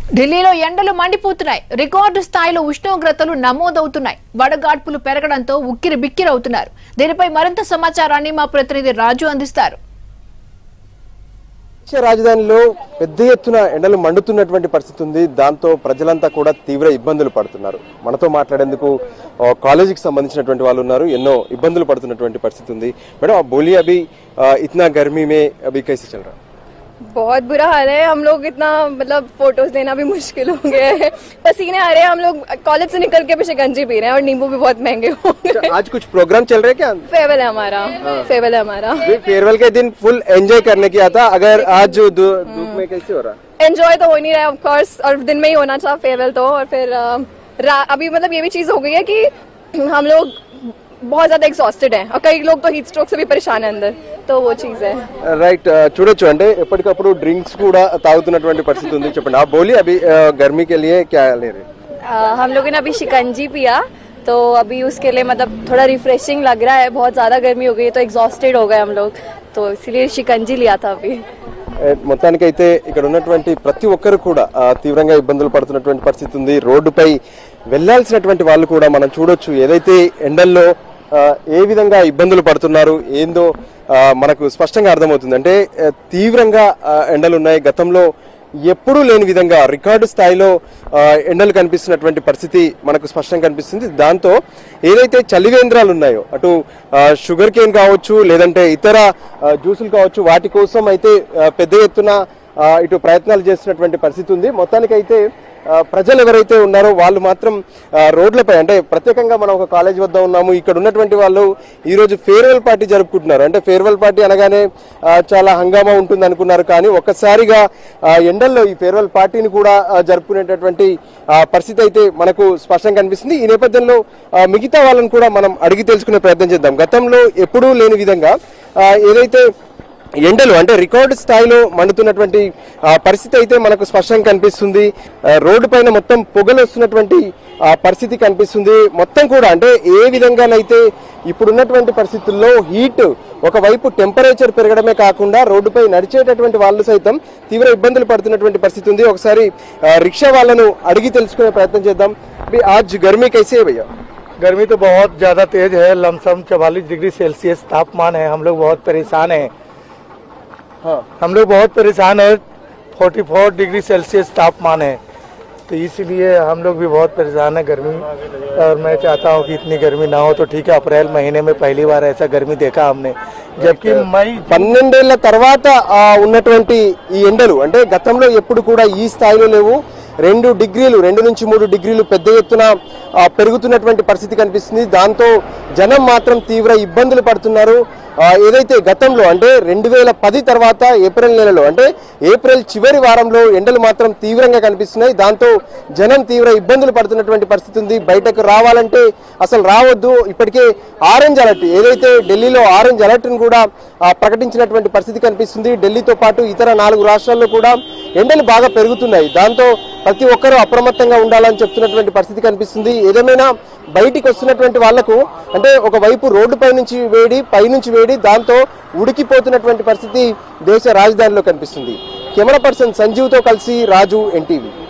ఢిల్లీలో ఎండలు మండిపోతున్నాయి. రికార్డు స్థాయిలో ఉష్ణోగ్రతలు నమోదవుతున్నాయి. వడగాడ్పులు పెరగడంతో ఉక్కిరి బిక్కిరవుతున్నారు. దీనిపై మరింత సమాచారాన్ని మా ప్రతినిధి రాజు అందిస్తారు. రాజధానిలో పెద్ద ఎత్తున ఎండలు మండుతున్నటువంటి పరిస్థితి ఉంది. దాంతో ప్రజలంతా కూడా తీవ్ర ఇబ్బందులు పడుతున్నారు. మనతో మాట్లాడేందుకు కాలేజీకి సంబంధించినటువంటి వాళ్ళు ఉన్నారు. ఎన్నో ఇబ్బందులు పడుతున్నటువంటి పరిస్థితి ఉంది. మేడం बोलिए अभी इतना गर्मी में अभी कैसे चल रहा है? बहुत बुरा हाल है. हम लोग इतना मतलब फोटोज लेना भी मुश्किल हो गया है. पसीने आ रहे हैं. हम लोग कॉलेज से निकल के भी शिकंजी पी रहे हैं और नींबू भी बहुत महंगे हो गए. आज कुछ प्रोग्राम चल रहे हैं क्या? फेयरवेल है हमारा. फेयरवेल है हमारा. फेयरवेल के दिन फुल एंजॉय करने किया था. अगर आज धूप में कैसे हो रहा है? एंजॉय तो हो नहीं रहा है ऑफ कोर्स, और दिन में ही होना था फेयरवेल तो. और फिर अभी मतलब ये भी चीज हो गई है कि हम लोग बहुत ज्यादा एग्जॉस्टेड हैं और कई लोग तो हीट स्ट्रोक से भी परेशान है अंदर. तो वो चीज है. రైట్ చూడొచ్చు అంటే ఎప్పటికప్పుడు డ్రింక్స్ కూడా తాగుతున్నటువంటి పరిస్థితి ఉంది. చెప్పండి आप बोलिए अभी गर्मी के लिए क्या ले रहे? हम लोगों ने अभी शिकंजी पिया तो अभी उसके लिए मतलब थोड़ा रिफ्रेशिंग लग रहा है. बहुत ज्यादा गर्मी हो गई तो एग्जॉस्टेड हो गए हम लोग, तो इसीलिए शिकंजी लिया था अभी. మొత్తానికైతే ఇక్కడ ఉన్నటువంటి ప్రతి ఒక్కరు కూడా తీవ్రంగా ఇబ్బందులు పడుతున్నటువంటి పరిస్థితి ఉంది. రోడ్డుపై వెళ్లాల్సినటువంటి వాళ్ళు కూడా మనం చూడొచ్చు ఏదైతే ఎండల్లో ఏ విధంగా ఇబ్బందులు పడుతున్నారు ఏందో మనకు స్పష్టంగా అర్థమవుతుంది. అంటే తీవ్రంగా ఎండలు ఉన్నాయి. గతంలో ఎప్పుడూ లేని విధంగా రికార్డు స్థాయిలో ఎండలు కనిపిస్తున్నటువంటి పరిస్థితి మనకు స్పష్టంగా కనిపిస్తుంది. దాంతో ఏదైతే చలివేంద్రాలు ఉన్నాయో అటు షుగర్ కేన్ కావచ్చు లేదంటే ఇతర జ్యూసులు కావచ్చు వాటి కోసం అయితే పెద్ద ఎత్తున ఇటు ప్రయత్నాలు చేస్తున్నటువంటి పరిస్థితి ఉంది. మొత్తానికైతే ప్రజలు ఎవరైతే ఉన్నారో వాళ్ళు మాత్రం రోడ్లపై అంటే ప్రత్యేకంగా మనం ఒక కాలేజ్ వద్ద ఉన్నాము. ఇక్కడ ఉన్నటువంటి వాళ్ళు ఈరోజు ఫేర్వెల్ పార్టీ జరుపుకుంటున్నారు. అంటే ఫేర్వెల్ పార్టీ అనగానే చాలా హంగామా ఉంటుంది అనుకున్నారు. కానీ ఒక్కసారిగా ఎండల్లో ఈ ఫేర్వెల్ పార్టీని కూడా జరుపుకునేటటువంటి పరిస్థితి అయితే మనకు స్పష్టంగా కనిపిస్తుంది. ఈ నేపథ్యంలో మిగతా వాళ్ళని కూడా మనం అడిగి తెలుసుకునే ప్రయత్నం చేద్దాం. గతంలో ఎప్పుడూ లేని విధంగా ఏదైతే ఎండలు అంటే రికార్డు స్థాయిలో మండుతున్నటువంటి పరిస్థితి అయితే మనకు స్పష్టంగా కనిపిస్తుంది. రోడ్డు పైన మొత్తం పొగలు వస్తున్నటువంటి పరిస్థితి కనిపిస్తుంది. మొత్తం కూడా అంటే ఏ విధంగానైతే ఇప్పుడున్నటువంటి పరిస్థితుల్లో హీట్ ఒకవైపు టెంపరేచర్ పెరగడమే కాకుండా రోడ్డుపై నడిచేటటువంటి వాళ్ళు సైతం తీవ్ర ఇబ్బందులు పడుతున్నటువంటి పరిస్థితి ఉంది. ఒకసారి రిక్షా వాళ్ళను అడిగి తెలుసుకునే ప్రయత్నం చేద్దాం. आज गर्मी कैसे है भैया? गर्मी तो बहुत ज़्यादा तेज है. लमसम 44 डिग्री सेल्सियस तापमान है. हम लोग बहुत परेशान हैं. हाँ, हम लोग बहुत परेशान है. 44 डिग्री सेल्सियस तापमान है, तो इसलिए हम लोग भी बहुत परेशान है गर्मी. और मैं चाहता हूँ कि इतनी गर्मी ना हो तो ठीक है. अप्रैल महीने में पहली बार ऐसा गर्मी देखा हमने, जबकि मई 12 ఏళ్ల తర్వాత ఉన్నటువంటి ఈ ఎండలు అంటే గతంలో ఎప్పుడు కూడా ఈ స్థాయిలో లేవు. 2 డిగ్రీలు 2 నుంచి 3 డిగ్రీలు పెద్ద ఎత్తున పెరుగుతున్నటువంటి పరిస్థితి కనిపిస్తుంది. దాంతో జనం మాత్రం తీవ్ర ఇబ్బందులు పడుతున్నారు. ఏదైతే గతంలో అంటే 2010 తర్వాత ఏప్రిల్ నెలలో అంటే ఏప్రిల్ చివరి వారంలో ఎండలు మాత్రం తీవ్రంగా కనిపిస్తున్నాయి. దాంతో జనం తీవ్ర ఇబ్బందులు పడుతున్నటువంటి పరిస్థితి ఉంది. బయటకు రావాలంటే అసలు రావద్దు. ఇప్పటికే ఆరెంజ్ అలర్ట్ ఏదైతే ఢిల్లీలో ఆరెంజ్ అలర్ట్ను కూడా ప్రకటించినటువంటి పరిస్థితి కనిపిస్తుంది. ఢిల్లీతో పాటు ఇతర 4 రాష్ట్రాల్లో కూడా ఎండలు బాగా పెరుగుతున్నాయి. దాంతో ప్రతి ఒక్కరూ అప్రమత్తంగా ఉండాలని చెప్తున్నటువంటి పరిస్థితి కనిపిస్తుంది. ఏదేమైనా బయటికి వస్తున్నటువంటి వాళ్లకు అంటే ఒకవైపు రోడ్డుపై నుంచి వేడి పైనుంచి వేడి దాంతో ఉడికిపోతున్నటువంటి పరిస్థితి దేశ రాజధానిలో కనిపిస్తుంది. కెమెరా పర్సన్ సంజీవ్తో కలిసి రాజు, ఎన్టీవీ.